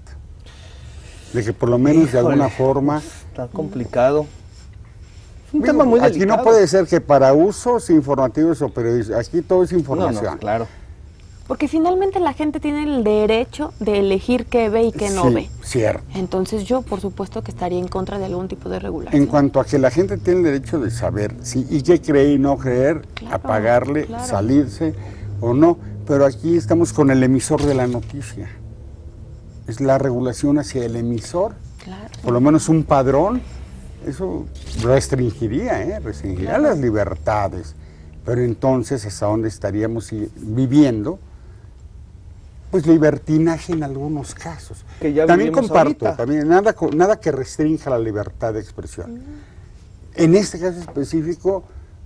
De que por lo menos Híjole, de alguna forma... Está complicado. Es un digo, tema muy aquí delicado. no puede ser que para usos informativos o periodísticos, aquí todo es información. No, no, claro. Porque finalmente la gente tiene el derecho de elegir qué ve y qué no sí, ve. Cierto. Entonces yo, por supuesto, que estaría en contra de algún tipo de regulación. En cuanto a que la gente tiene el derecho de saber si y qué cree y no creer, claro, apagarle, claro. salirse o no, pero aquí estamos con el emisor de la noticia. Es la regulación hacia el emisor, claro. Por lo menos un padrón, eso restringiría, ¿eh? restringiría claro. las libertades, pero entonces hasta dónde estaríamos viviendo, pues libertinaje en algunos casos. Que ya también comparto, ahorita. también nada, nada que restrinja la libertad de expresión. Mm. En este caso específico,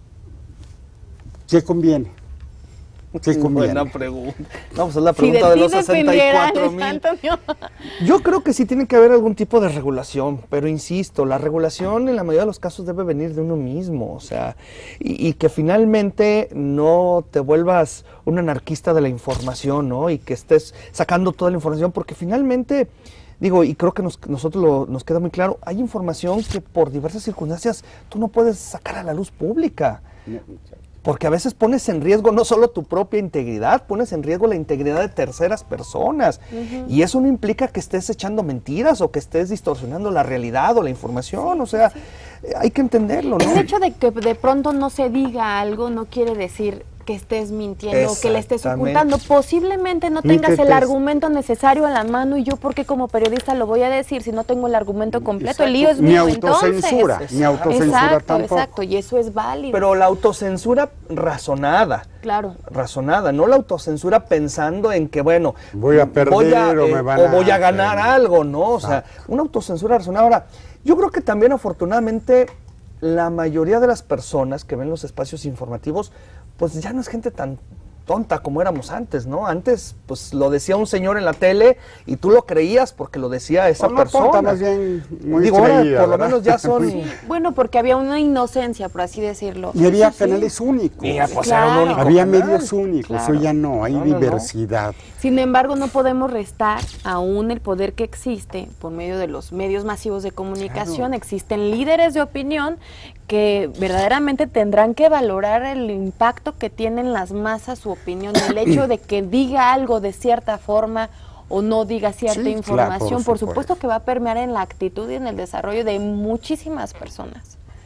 ¿qué conviene? ¿Qué conviene? Buena pregunta. No, pues es la pregunta si de, de los sesenta y cuatro mil. Yo creo que sí tiene que haber algún tipo de regulación, pero insisto, la regulación en la mayoría de los casos debe venir de uno mismo, o sea, y, y que finalmente no te vuelvas un anarquista de la información, ¿no? Y que estés sacando toda la información, porque finalmente, digo, y creo que nos, nosotros lo, nos queda muy claro, hay información que por diversas circunstancias tú no puedes sacar a la luz pública. Porque a veces pones en riesgo no solo tu propia integridad, pones en riesgo la integridad de terceras personas. Uh-huh. Y eso no implica que estés echando mentiras o que estés distorsionando la realidad o la información. Sí, o sea, sí. hay que entenderlo, ¿no? El hecho de que de pronto no se diga algo no quiere decir que estés mintiendo o que le estés ocultando. Posiblemente no tengas el argumento necesario a la mano, y yo porque como periodista lo voy a decir si no tengo el argumento completo. Exacto. El lío es mío, entonces. Ni autocensura, ni autocensura exacto, tampoco. Exacto, y eso es válido. Pero la autocensura razonada. Claro. Razonada, no la autocensura pensando en que, bueno, voy a perder voy a, o eh, me van o a... voy a ganar eh, algo, ¿no? O sea, una autocensura razonada. Ahora, yo creo que también afortunadamente la mayoría de las personas que ven los espacios informativos, pues ya no es gente tan tonta como éramos antes, ¿no? Antes, pues lo decía un señor en la tele y tú lo creías porque lo decía esa no persona. Tonta, más bien muy Digo, ahora creída, por lo ¿verdad? menos ya son... Sí, bueno, porque había una inocencia, por así decirlo. Y había sí, canales sí. únicos. Ya, pues, claro. era un único había canal. medios únicos, claro. hoy ya no, hay no, no, diversidad. No. Sin embargo, no podemos restar aún el poder que existe por medio de los medios masivos de comunicación. Claro. Existen líderes de opinión que verdaderamente tendrán que valorar el impacto que tienen las masas su opinión, el hecho de que diga algo de cierta forma o no diga cierta sí, información, claro, por, por supuesto que va a permear en la actitud y en el desarrollo de muchísimas personas.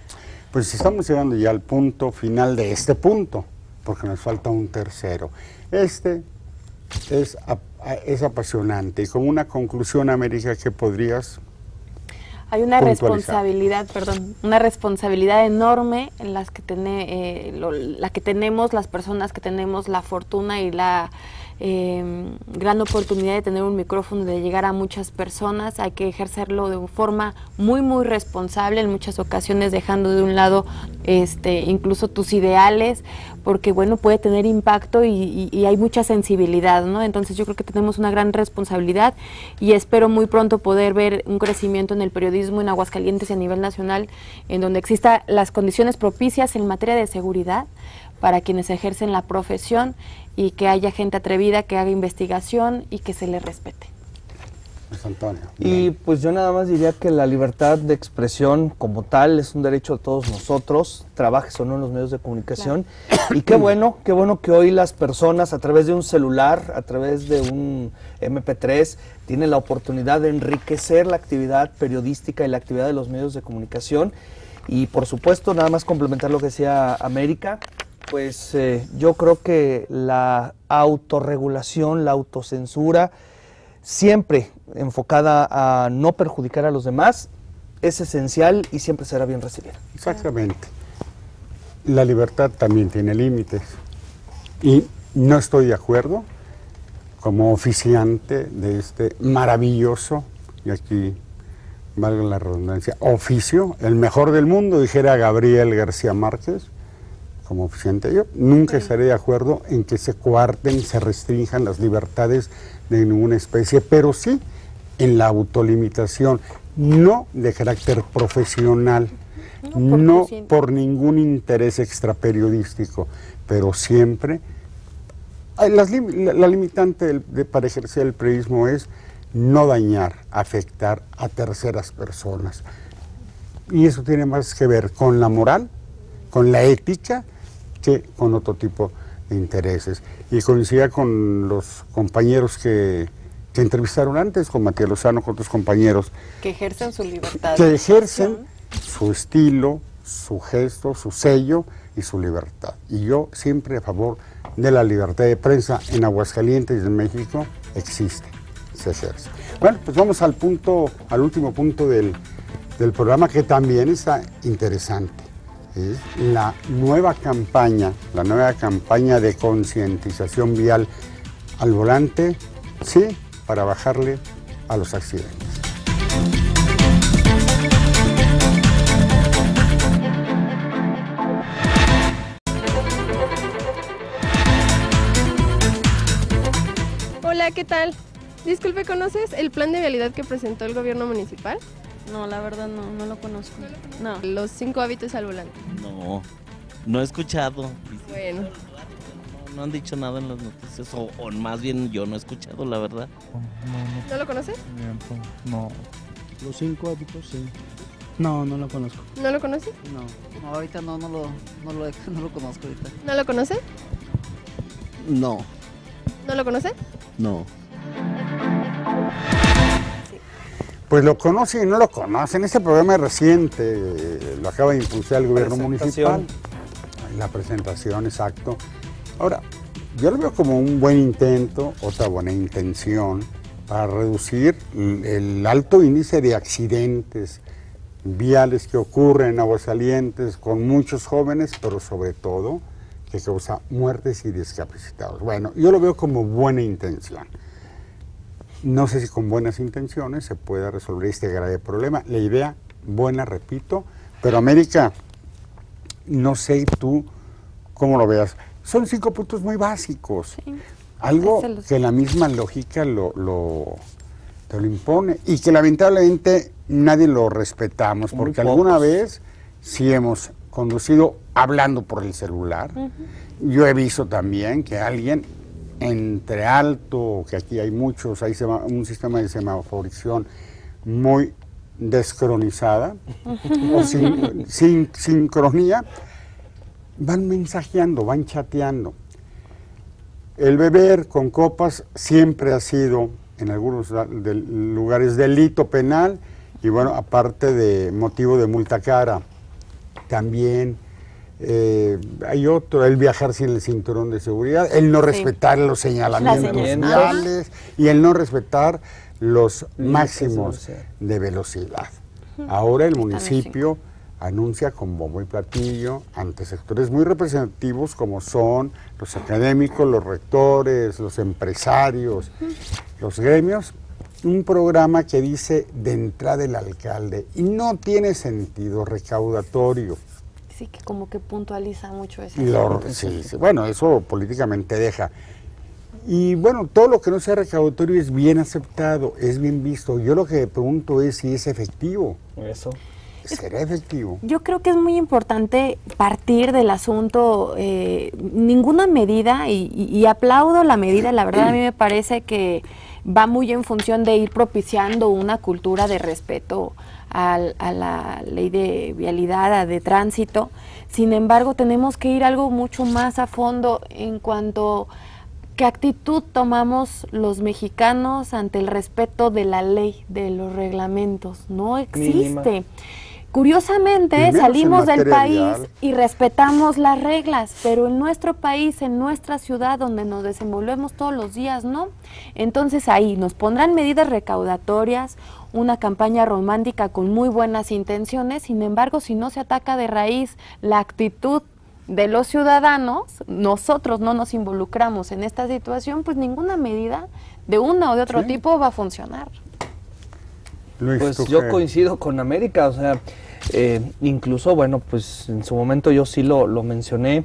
Pues estamos llegando ya al punto final de este punto, porque nos falta un tercero. Este es, es apasionante y como una conclusión, América, ¿qué podrías Hay una puntualizar? responsabilidad, perdón, una responsabilidad enorme en las que tene, eh, lo, la que tenemos las personas que tenemos la fortuna y la eh, gran oportunidad de tener un micrófono, de llegar a muchas personas. Hay que ejercerlo de forma muy muy responsable, en muchas ocasiones dejando de un lado este incluso tus ideales, porque bueno, puede tener impacto y, y, y hay mucha sensibilidad, ¿no? Entonces yo creo que tenemos una gran responsabilidad y espero muy pronto poder ver un crecimiento en el periodismo en Aguascalientes y a nivel nacional, en donde existan las condiciones propicias en materia de seguridad para quienes ejercen la profesión y que haya gente atrevida que haga investigación y que se le respete. Pues Antonio. Y pues yo nada más diría que la libertad de expresión como tal es un derecho de todos nosotros, trabajes o no en los medios de comunicación. Claro. Y qué bueno, qué bueno que hoy las personas a través de un celular, a través de un eme pe tres, tienen la oportunidad de enriquecer la actividad periodística y la actividad de los medios de comunicación. Y por supuesto, nada más complementar lo que decía América, pues eh, yo creo que la autorregulación, la autocensura, siempre enfocada a no perjudicar a los demás, es esencial y siempre será bien recibida. Exactamente. La libertad también tiene límites y no estoy de acuerdo como oficiante de este maravilloso, y aquí valga la redundancia, oficio, el mejor del mundo, dijera Gabriel García Márquez, como oficiante. Yo nunca estaré de acuerdo en que se coarten, se restrinjan las libertades de ninguna especie, pero sí en la autolimitación, no de carácter profesional, no, no por ningún interés extraperiodístico, pero siempre las, la, la limitante del, de, para ejercer el periodismo es no dañar, afectar a terceras personas. Y eso tiene más que ver con la moral, con la ética, que con otro tipo de intereses. Y coincidía con los compañeros que, que entrevistaron antes, con Matías Lozano, con otros compañeros. Que ejercen su libertad. Que ejercen su estilo, su gesto, su sello y su libertad. Y yo siempre a favor de la libertad de prensa en Aguascalientes y en México existe, se ejerce. Bueno, pues vamos al punto, al último punto del, del programa, que también está interesante. Es la nueva campaña, la nueva campaña de concientización vial al volante, sí, para bajarle a los accidentes. Hola, ¿qué tal? Disculpe, ¿conoces el plan de vialidad que presentó el gobierno municipal? No, la verdad no, no lo conozco. No. Los cinco hábitos al volante. No, no he escuchado. Bueno. No, no han dicho nada en las noticias, o, o más bien yo no he escuchado, la verdad. No, no. ¿No lo conoces? No. Los cinco hábitos, sí. No, no lo conozco. ¿No lo conoce? No, no ahorita no, no lo, no lo, no lo conozco ahorita. ¿No lo conoce? No. ¿No lo conoce? No. Pues lo conocen y no lo conocen. Este programa es reciente, eh, lo acaba de impulsar el gobierno municipal. La presentación, exacto. Ahora, yo lo veo como un buen intento, otra buena intención, para reducir el alto índice de accidentes viales que ocurren en Aguascalientes con muchos jóvenes, pero sobre todo que causa muertes y discapacitados. Bueno, yo lo veo como buena intención. No sé si con buenas intenciones se pueda resolver este grave problema. La idea buena, repito, pero América, no sé tú cómo lo veas. Son cinco puntos muy básicos. Sí. Algo que la misma lógica lo, lo, te lo impone y que lamentablemente nadie lo respetamos, muy porque pocos. Alguna vez sí hemos conducido hablando por el celular. Uh-huh. Yo he visto también que alguien entre alto, que aquí hay muchos, hay un sistema de semaforización muy descronizada, uh-huh. o sin, sin sincronía, van mensajeando, van chateando. El beber con copas siempre ha sido, en algunos de lugares, delito penal y, bueno, aparte de motivo de multa cara. también. Eh, hay otro, el viajar sin el cinturón de seguridad, el no respetar sí. los señalamientos viales y el no respetar los máximos de velocidad. Ahora el municipio anuncia con bombo y platillo ante sectores muy representativos como son los académicos, los rectores, los empresarios, los gremios, un programa que dice de entrada el alcalde y no tiene sentido recaudatorio. Sí, que como que puntualiza mucho eso. Lo, sí, sí, bueno, eso políticamente deja. Y bueno, todo lo que no sea recaudatorio es bien aceptado, es bien visto. Yo lo que me pregunto es si es efectivo. Eso. ¿Será efectivo? Yo creo que es muy importante partir del asunto, eh, ninguna medida, y, y, y aplaudo la medida, la verdad a mí me parece que va muy en función de ir propiciando una cultura de respeto al, a la ley de vialidad, de tránsito. Sin embargo, tenemos que ir algo mucho más a fondo en cuanto qué actitud tomamos los mexicanos ante el respeto de la ley, de los reglamentos. No existe. Mínima. Curiosamente, salimos del país y respetamos las reglas, pero en nuestro país, en nuestra ciudad, donde nos desenvolvemos todos los días, ¿no? Entonces ahí nos pondrán medidas recaudatorias, una campaña romántica con muy buenas intenciones, sin embargo, si no se ataca de raíz la actitud de los ciudadanos, nosotros no nos involucramos en esta situación, pues ninguna medida de uno o de otro sí. tipo va a funcionar. Luis, pues yo qué? coincido con América, o sea, eh, incluso, bueno, pues en su momento yo sí lo, lo mencioné.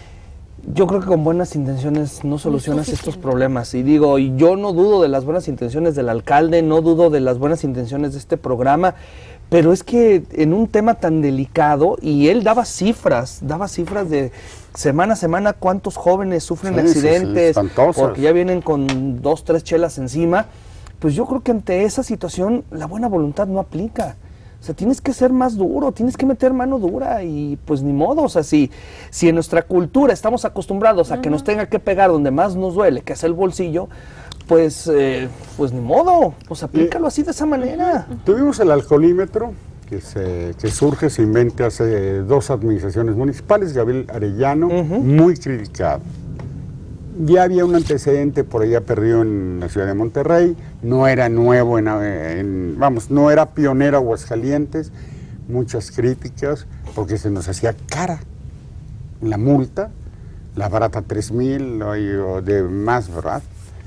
Yo creo que con buenas intenciones no solucionas estos problemas. Y digo, y yo no dudo de las buenas intenciones del alcalde, no dudo de las buenas intenciones de este programa, pero es que en un tema tan delicado, y él daba cifras, daba cifras de semana a semana cuántos jóvenes sufren sí, accidentes, sí, sí, porque ya vienen con dos, tres chelas encima. Pues yo creo que ante esa situación la buena voluntad no aplica. O sea, tienes que ser más duro, tienes que meter mano dura y pues ni modo. O sea, si, si en nuestra cultura estamos acostumbrados a uh-huh. que nos tenga que pegar donde más nos duele, que es el bolsillo, pues, eh, pues ni modo, pues aplícalo así de esa manera. Tuvimos el alcoholímetro que, se, que surge, se inventa hace dos administraciones municipales, Gabriel Arellano, uh-huh. muy criticado. Ya había un antecedente por allá perdido en la ciudad de Monterrey, no era nuevo, en, en, vamos, no era pionero Aguascalientes, muchas críticas porque se nos hacía cara la multa, la barata tres mil o de más, ¿verdad?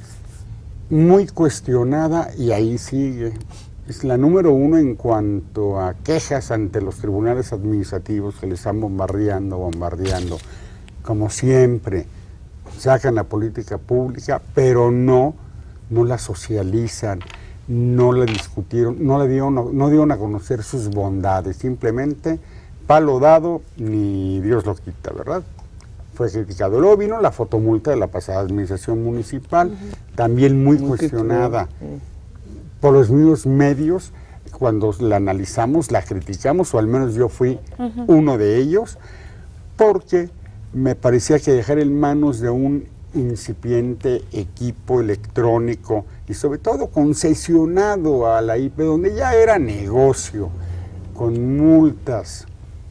Muy cuestionada y ahí sigue. Es la número uno en cuanto a quejas ante los tribunales administrativos que le están bombardeando, bombardeando, como siempre. Sacan la política pública, pero no, no la socializan, no la discutieron, no le dieron, no, no dieron a conocer sus bondades, simplemente palo dado, ni Dios lo quita, ¿verdad? Fue criticado. Luego vino la fotomulta de la pasada administración municipal, uh-huh. también muy, muy cuestionada uh-huh. por los mismos medios. Cuando la analizamos, la criticamos, o al menos yo fui uh-huh. uno de ellos, porque me parecía que dejar en manos de un incipiente equipo electrónico y sobre todo concesionado a la I P, donde ya era negocio, con multas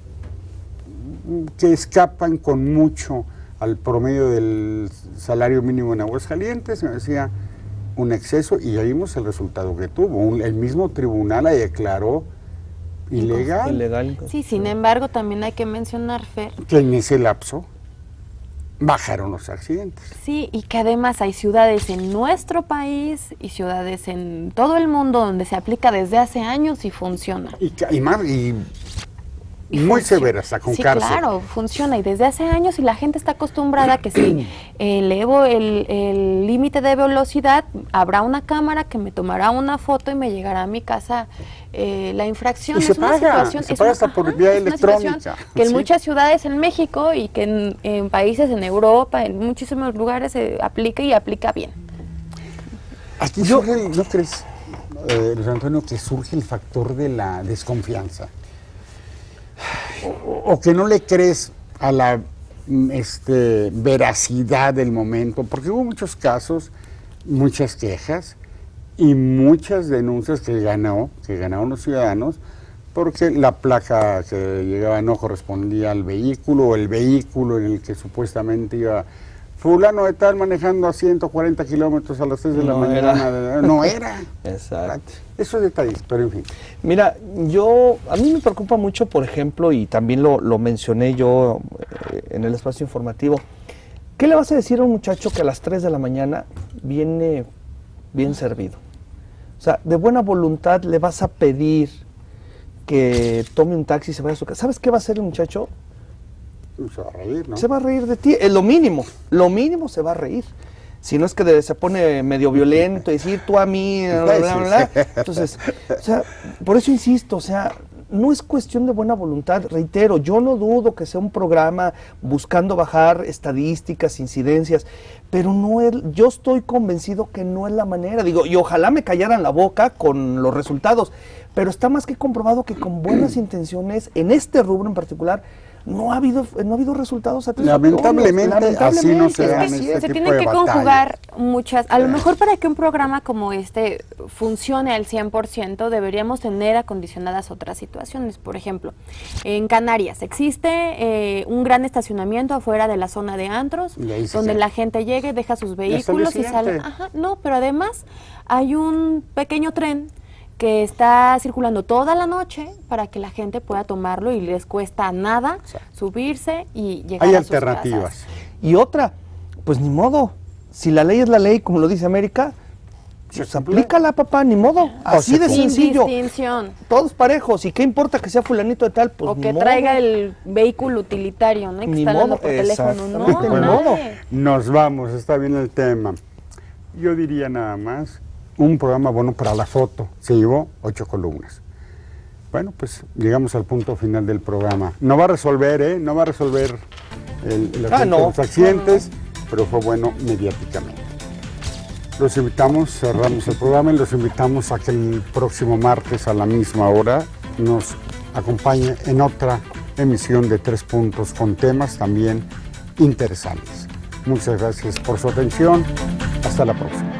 que escapan con mucho al promedio del salario mínimo en Aguascalientes, me decía un exceso, y ya vimos el resultado que tuvo. Un, el mismo tribunal la declaró ilegal. ilegal. Sí, sin embargo, también hay que mencionar, Fer, que en ese lapso bajaron los accidentes. Sí, y que además hay ciudades en nuestro país y ciudades en todo el mundo donde se aplica desde hace años y funciona. Y, y, más, y, y muy severa, hasta con sí, cárcel. Claro, funciona y desde hace años, y la gente está acostumbrada a que si elevo el límite de velocidad, habrá una cámara que me tomará una foto y me llegará a mi casa eh, la infracción. Y es se una paga, situación, se es paga una, hasta por ajá, vía es una electrónica. Que en sí. muchas ciudades en México y que en, en países en Europa, en muchísimos lugares se aplica y aplica bien. Aquí Yo, surge, ¿no crees, eh, Luis Antonio, que surge el factor de la desconfianza? O, o que no le crees a la este, veracidad del momento, porque hubo muchos casos, muchas quejas y muchas denuncias que ganó, que ganaron los ciudadanos, porque la placa que llegaba no correspondía al vehículo, o el vehículo en el que supuestamente iba fulano de tal manejando a ciento cuarenta kilómetros a las tres de la No mañana. era. No era. Exacto. Esos detalles, pero en fin. Mira, yo, a mí me preocupa mucho, por ejemplo, y también lo, lo mencioné yo eh, en el espacio informativo, ¿qué le vas a decir a un muchacho que a las tres de la mañana viene bien servido? O sea, de buena voluntad le vas a pedir que tome un taxi y se vaya a su casa. ¿Sabes qué va a hacer el muchacho? Se va a reír, ¿no? Se va a reír de ti, es lo mínimo, lo mínimo se va a reír. Si no es que de, se pone medio violento y decir tú a mí, bla, bla, bla, bla. Entonces, o sea, por eso insisto, o sea, no es cuestión de buena voluntad, reitero, yo no dudo que sea un programa buscando bajar estadísticas, incidencias, pero no es, yo estoy convencido que no es la manera, digo, y ojalá me callaran la boca con los resultados, pero está más que comprobado que con buenas intenciones, en este rubro en particular, no ha habido no ha habido resultados satisfactorios. Lamentablemente, Lamentablemente así no se dan Sí, este se tipo tienen de que batallas. conjugar muchas, a lo mejor para que un programa como este funcione al cien por ciento deberíamos tener acondicionadas otras situaciones. Por ejemplo, en Canarias existe eh, un gran estacionamiento afuera de la zona de antros, Y sí, donde sí. la gente llegue, deja sus hasta el día vehículos y siguiente. sale. Ajá, no, pero además hay un pequeño tren que está circulando toda la noche para que la gente pueda tomarlo y les cuesta nada subirse y llegar Hay a sus alternativas. casas. Y otra, pues ni modo, si la ley es la ley, como lo dice América, pues aplícala, papá, ni modo, así de Sin sencillo. distinción. Todos parejos, y qué importa que sea fulanito de tal, pues O ni que modo. traiga el vehículo utilitario, ¿no? Y que Ni está hablando modo, por teléfono. No, exactamente, ni nadie. modo. Nos vamos, está bien el tema. Yo diría nada más, un programa bueno para la foto, se llevó ocho columnas. Bueno, pues llegamos al punto final del programa. No va a resolver, ¿eh? No va a resolver el, el Ah, asunto no. de los accidentes, pero fue bueno mediáticamente. Los invitamos, cerramos el programa y los invitamos a que el próximo martes a la misma hora nos acompañe en otra emisión de Tres Puntos con temas también interesantes. Muchas gracias por su atención. Hasta la próxima.